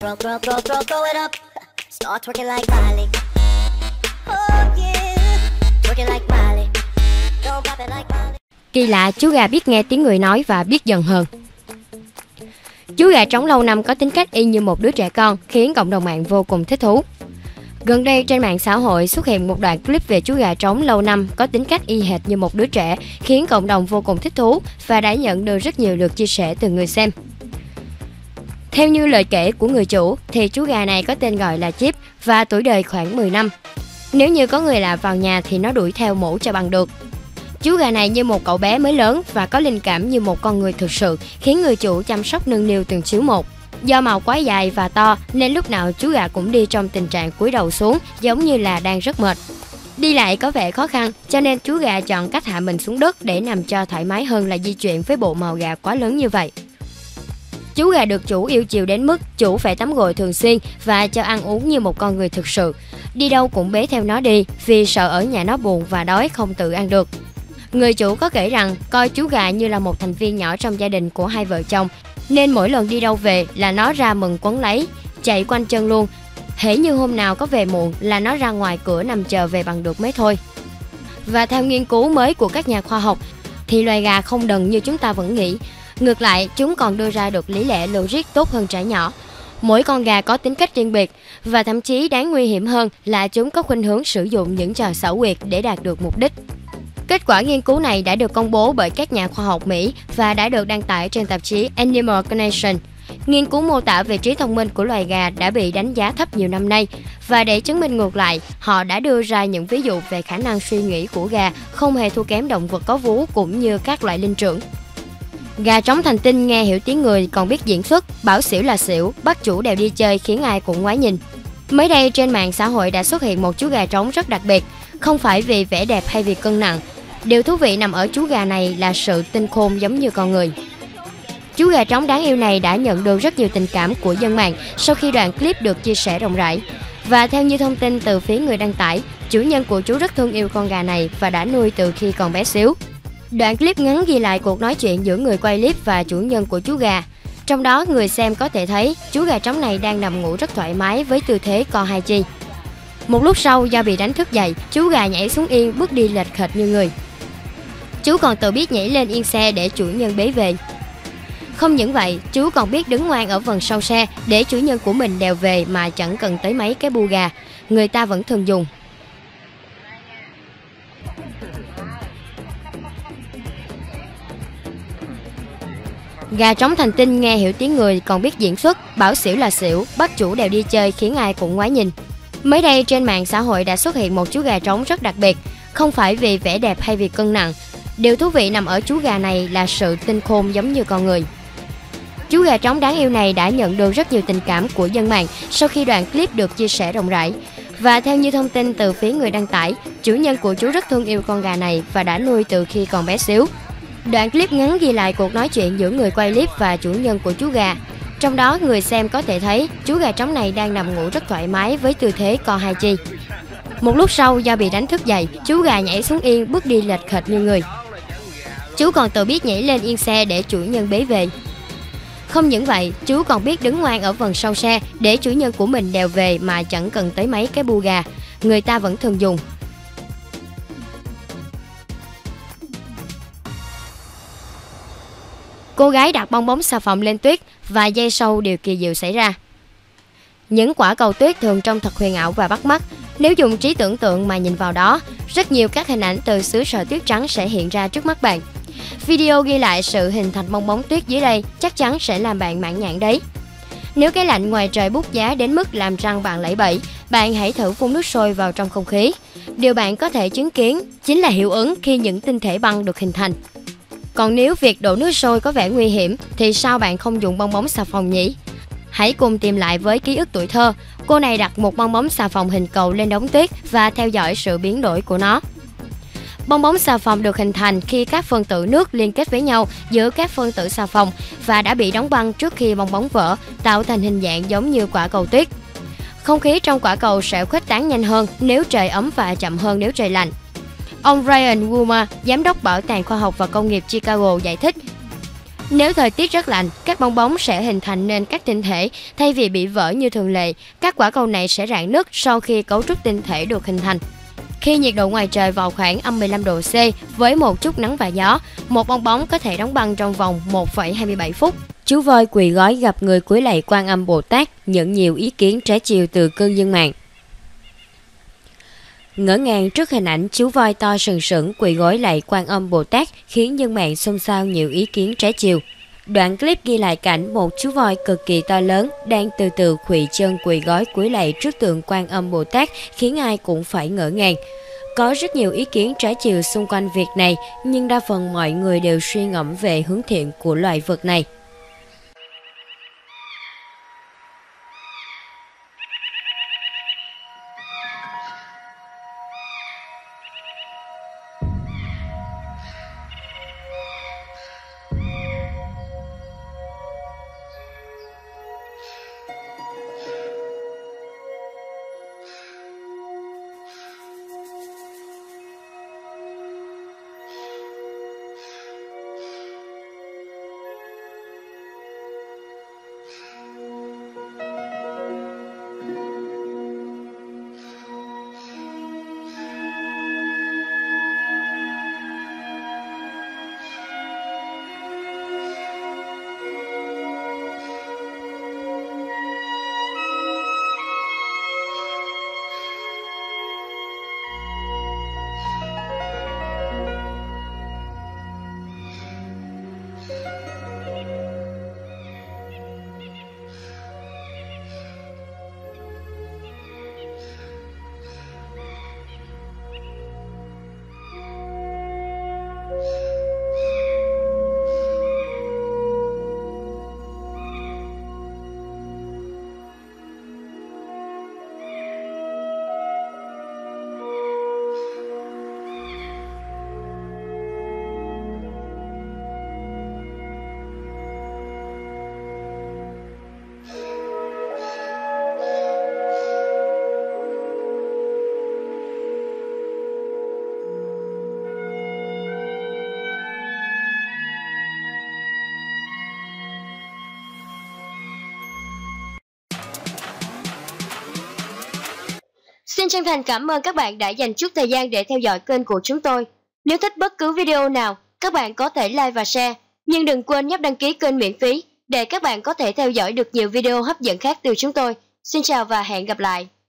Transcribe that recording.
Throw it up. Start twerking like Miley. Oh yeah. Twerking like Miley. Don't pop it like Miley. Kỳ lạ, chú gà biết nghe tiếng người nói và biết dần hơn. Chú gà trống lâu năm có tính cách y như một đứa trẻ con, khiến cộng đồng mạng vô cùng thích thú. Gần đây trên mạng xã hội xuất hiện một đoạn clip về chú gà trống lâu năm có tính cách y hệt như một đứa trẻ, khiến cộng đồng vô cùng thích thú và đã nhận được rất nhiều lượt chia sẻ từ người xem. Theo như lời kể của người chủ thì chú gà này có tên gọi là Chip và tuổi đời khoảng 10 năm. Nếu như có người lạ vào nhà thì nó đuổi theo mổ cho bằng được. Chú gà này như một cậu bé mới lớn và có linh cảm như một con người thực sự, khiến người chủ chăm sóc nâng niu từng chiếu một. Do màu quá dài và to nên lúc nào chú gà cũng đi trong tình trạng cúi đầu xuống, giống như là đang rất mệt. Đi lại có vẻ khó khăn cho nên chú gà chọn cách hạ mình xuống đất để nằm cho thoải mái hơn là di chuyển với bộ màu gà quá lớn như vậy. Chú gà được chủ yêu chiều đến mức chủ phải tắm gội thường xuyên và cho ăn uống như một con người thực sự. Đi đâu cũng bế theo nó đi vì sợ ở nhà nó buồn và đói không tự ăn được. Người chủ có kể rằng coi chú gà như là một thành viên nhỏ trong gia đình của hai vợ chồng, nên mỗi lần đi đâu về là nó ra mừng quấn lấy, chạy quanh chân luôn. Hễ như hôm nào có về muộn là nó ra ngoài cửa nằm chờ về bằng được mới thôi. Và theo nghiên cứu mới của các nhà khoa học thì loài gà không đần như chúng ta vẫn nghĩ. Ngược lại, chúng còn đưa ra được lý lẽ logic tốt hơn trẻ nhỏ. Mỗi con gà có tính cách riêng biệt và thậm chí đáng nguy hiểm hơn là chúng có khuynh hướng sử dụng những trò xảo quyệt để đạt được mục đích. Kết quả nghiên cứu này đã được công bố bởi các nhà khoa học Mỹ và đã được đăng tải trên tạp chí Animal Connection. Nghiên cứu mô tả về trí thông minh của loài gà đã bị đánh giá thấp nhiều năm nay và để chứng minh ngược lại, họ đã đưa ra những ví dụ về khả năng suy nghĩ của gà không hề thua kém động vật có vú cũng như các loại linh trưởng. Gà trống thành tinh nghe hiểu tiếng người còn biết diễn xuất, bảo xỉu là xỉu, bắt chủ đều đi chơi khiến ai cũng ngoái nhìn. Mới đây trên mạng xã hội đã xuất hiện một chú gà trống rất đặc biệt, không phải vì vẻ đẹp hay vì cân nặng. Điều thú vị nằm ở chú gà này là sự tinh khôn giống như con người. Chú gà trống đáng yêu này đã nhận được rất nhiều tình cảm của dân mạng sau khi đoạn clip được chia sẻ rộng rãi. Và theo như thông tin từ phía người đăng tải, chủ nhân của chú rất thương yêu con gà này và đã nuôi từ khi còn bé xíu. Đoạn clip ngắn ghi lại cuộc nói chuyện giữa người quay clip và chủ nhân của chú gà. Trong đó người xem có thể thấy chú gà trống này đang nằm ngủ rất thoải mái với tư thế co hai chi. Một lúc sau do bị đánh thức dậy, chú gà nhảy xuống yên bước đi lệch khệch như người. Chú còn tự biết nhảy lên yên xe để chủ nhân bế về. Không những vậy, chú còn biết đứng ngoan ở phần sau xe để chủ nhân của mình đèo về mà chẳng cần tới mấy cái bu gà, người ta vẫn thường dùng. Gà trống thành tinh nghe hiểu tiếng người còn biết diễn xuất, bảo xỉu là xỉu, bắt chủ đều đi chơi khiến ai cũng ngoái nhìn. Mới đây trên mạng xã hội đã xuất hiện một chú gà trống rất đặc biệt, không phải vì vẻ đẹp hay vì cân nặng. Điều thú vị nằm ở chú gà này là sự tinh khôn giống như con người. Chú gà trống đáng yêu này đã nhận được rất nhiều tình cảm của dân mạng sau khi đoạn clip được chia sẻ rộng rãi. Và theo như thông tin từ phía người đăng tải, chủ nhân của chú rất thương yêu con gà này và đã nuôi từ khi còn bé xíu. Đoạn clip ngắn ghi lại cuộc nói chuyện giữa người quay clip và chủ nhân của chú gà. Trong đó người xem có thể thấy chú gà trống này đang nằm ngủ rất thoải mái với tư thế co hai chi. Một lúc sau do bị đánh thức dậy, chú gà nhảy xuống yên bước đi lệch khệch như người. Chú còn tự biết nhảy lên yên xe để chủ nhân bế về. Không những vậy, chú còn biết đứng ngoan ở phần sau xe để chủ nhân của mình đèo về mà chẳng cần tới mấy cái bu gà, người ta vẫn thường dùng. Cô gái đặt bong bóng xà phòng lên tuyết và giây sau điều kỳ diệu xảy ra. Những quả cầu tuyết thường trông thật huyền ảo và bắt mắt. Nếu dùng trí tưởng tượng mà nhìn vào đó, rất nhiều các hình ảnh từ xứ sở tuyết trắng sẽ hiện ra trước mắt bạn. Video ghi lại sự hình thành bong bóng tuyết dưới đây chắc chắn sẽ làm bạn mãn nhãn đấy. Nếu cái lạnh ngoài trời bút giá đến mức làm răng bạn lẩy bẩy, bạn hãy thử phun nước sôi vào trong không khí. Điều bạn có thể chứng kiến chính là hiệu ứng khi những tinh thể băng được hình thành. Còn nếu việc đổ nước sôi có vẻ nguy hiểm thì sao bạn không dùng bong bóng xà phòng nhỉ? Hãy cùng tìm lại với ký ức tuổi thơ. Cô này đặt một bong bóng xà phòng hình cầu lên đống tuyết và theo dõi sự biến đổi của nó. Bong bóng xà phòng được hình thành khi các phân tử nước liên kết với nhau giữa các phân tử xà phòng và đã bị đóng băng trước khi bong bóng vỡ, tạo thành hình dạng giống như quả cầu tuyết. Không khí trong quả cầu sẽ khuếch tán nhanh hơn nếu trời ấm và chậm hơn nếu trời lạnh. Ông Ryan Woolmer, giám đốc Bảo tàng Khoa học và Công nghiệp Chicago giải thích, Nếu thời tiết rất lạnh, các bong bóng sẽ hình thành nên các tinh thể thay vì bị vỡ như thường lệ. Các quả cầu này sẽ rạn nứt sau khi cấu trúc tinh thể được hình thành. Khi nhiệt độ ngoài trời vào khoảng âm 15 độ C với một chút nắng và gió, một bong bóng có thể đóng băng trong vòng 1,27 phút. Chú voi quỳ gối gặp người cúi lạy Quan Âm Bồ Tát nhận nhiều ý kiến trái chiều từ cư dân mạng. Ngỡ ngàng trước hình ảnh chú voi to sừng sững quỳ gối lạy Quan Âm Bồ Tát khiến dân mạng xôn xao nhiều ý kiến trái chiều. Đoạn clip ghi lại cảnh một chú voi cực kỳ to lớn đang từ từ khuỵu chân quỳ gối cúi lạy trước tượng Quan Âm Bồ Tát khiến ai cũng phải ngỡ ngàng. Có rất nhiều ý kiến trái chiều xung quanh việc này, nhưng đa phần mọi người đều suy ngẫm về hướng thiện của loài vật này. Xin chân thành cảm ơn các bạn đã dành chút thời gian để theo dõi kênh của chúng tôi. Nếu thích bất cứ video nào, các bạn có thể like và share, nhưng đừng quên nhấp đăng ký kênh miễn phí để các bạn có thể theo dõi được nhiều video hấp dẫn khác từ chúng tôi. Xin chào và hẹn gặp lại.